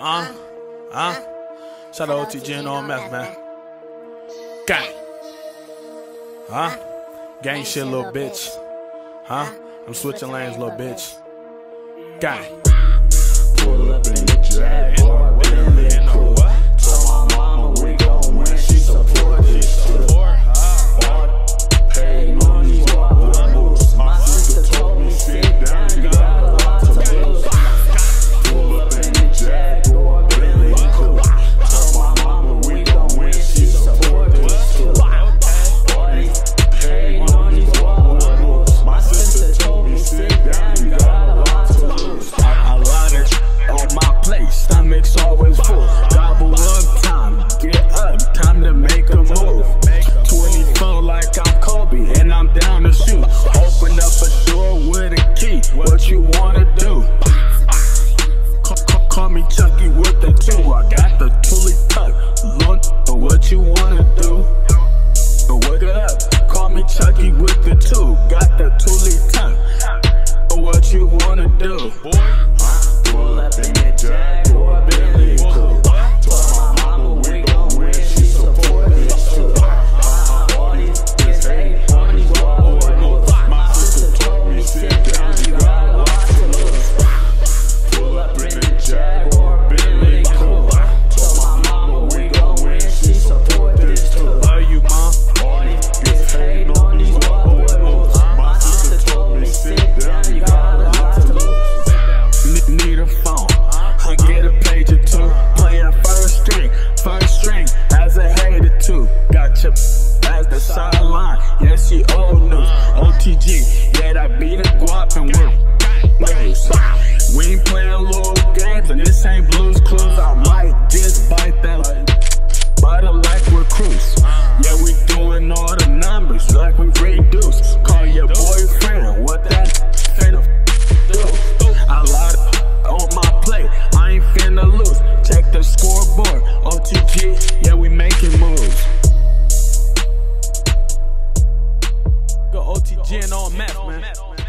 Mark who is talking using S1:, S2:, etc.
S1: Shout out OTG and all meth, man. Gang. Gang shit, little bitch. I'm switching lanes, little bitch. Gang.
S2: Pull up in the Jaguar, Bentley and what? Tell my mama we gon' win, she support this shit. Paid money, walk moves. My sister told me sit down, you got a lot to lose. Pull up in the Jaguar, Bentley and cool. Tell my mama we gon' win, she support this shit. Paid money, walk moves. My sister told me sit down, you got a lot to lose. I love it. On my plate, stomach's always full. Gobble up, time, get up, time to make a move. 24 like I'm Kobe, and I'm down to shoot. Open up a door with a key, what you wanna do? Call me Chucky with the 2, I got the toolie tuck. Look, what you wanna do? Wake it up, call me Chucky with the 2, got the toolie tuck. What you wanna do? Pull up in the Jaguar, Bentley cool. Tell my mama we gon' win, she support this too. All these kids hate, all these walk moves. My sister told me sit down, you got a lot to lose. Pull up in the Jaguar, Bentley cool. Tell my mama we gon' win, she support this too.
S1: Love you, mom.
S2: All these kids hate, all these walk moves. My sister told me sit down, you got a lot to lose. Need a phone, I get a page or two. Playing first string, as a hater too. Got your as the sideline, yes she old news. OTG, yeah that beat a guap and we ain't playing little games and this ain't Blues Clues. I might just bite that butter like we're Cruise. Yeah we doing all the numbers like we reduce. Call your boyfriend, what that finna do? I lied on my plate, I ain't finna lose. Check the scoreboard, OTG, yeah we making moves.
S1: Go OTG and all meth, man.